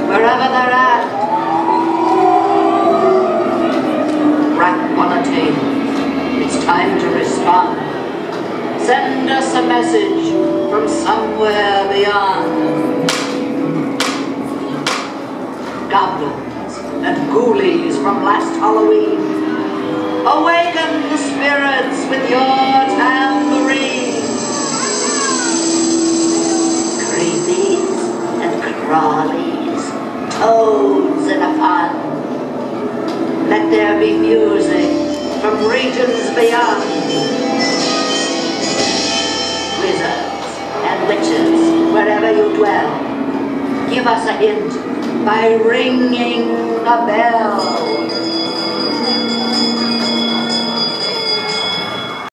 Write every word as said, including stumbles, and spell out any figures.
wherever they're at. Rap on a table. It's time to respond. Send us a message from somewhere beyond. Goblins and ghoulies from last Halloween, awaken the spirits with your tambourine. Creepies and crawlies, toads in a pond. Let there be music from regions beyond. Wizards and witches, wherever you dwell, give us a hint by ringing a bell.